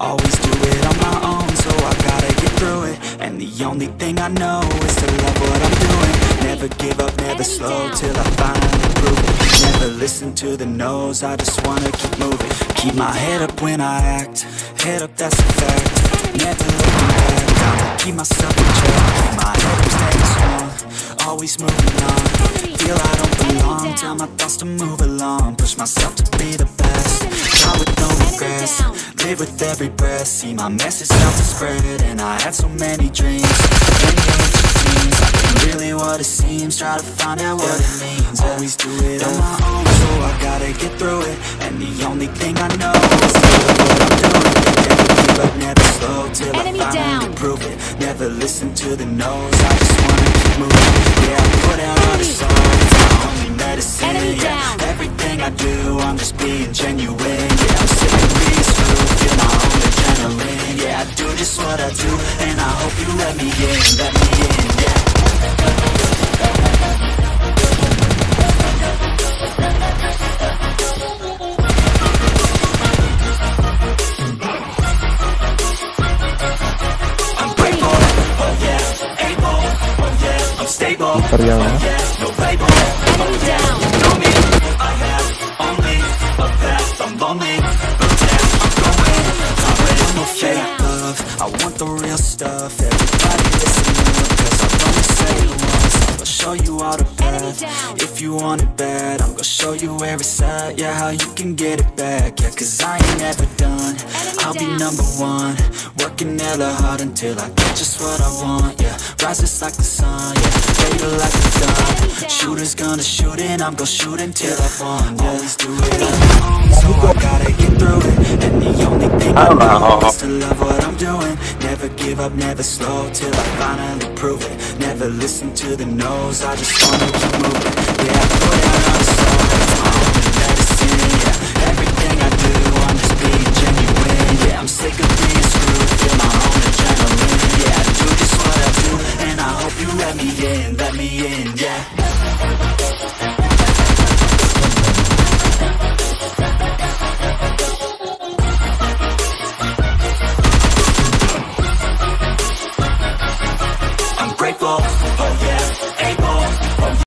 Always do it on my own, so I gotta get through it. And the only thing I know is to love what I'm doing. Never give up, never slow, till I finally prove it. Never listen to the no's, I just wanna keep moving. Keep my head up when I act, head up, that's a fact. Never looking back, I'ma keep myself in check. Keep my head up, staying strong, always moving on. Feel I don't belong, tell my thoughts to move along. Push myself to be the best, try with no regrets. Live with every breath, see my message start to spread. And I had so many dreams, many dreams. I ain't really what it seems, try to find out what it means. Always do it on my own, so I gotta get through it. And the only thing I know is to love what I'm doing. Never give up, never slow, till I finally prove it. Never listen to the no's, I just wanna keep moving. Yeah, I put out all the songs, it's my only medicine. Yeah, everything I do, I'm just being genuine. Yeah, I'm sick of being screwed, feel my own adrenaline. Yeah, I do just what I do, and I hope you let me in, yeah. I'm grateful, oh yeah, able, oh yeah, I'm stable, oh yeah, no label, oh yeah, you know me, I have only a path, I'm lonely, but yeah, I'm going, I'm ready, no fake love, I want the real stuff, everybody listen up, cause I've only said it once, I'm gonna show you all the path, if you want it bad, I'm gonna show you where it's at, yeah, how you can get it back, yeah, cause I ain't never done, I'll be number one, working hella hard until I get just what I want, yeah, rises like the sun, yeah, fatal like the dawn, shooters gonna shoot and I'm gonna shoot until I've won, yeah, always do it on my own, so I gotta get through it, and the only thing I know is to love what I'm doing, never give up, never slow, till I finally prove it, never listen to the no's, I just wanna keep moving, yeah, I put out all the songs, it's my only medicine, yeah, everything I do, I'm just being genuine, yeah, I'm sick of being screwed, feel my own adrenaline, yeah, I do just what I do, and I hope you let me in, yeah.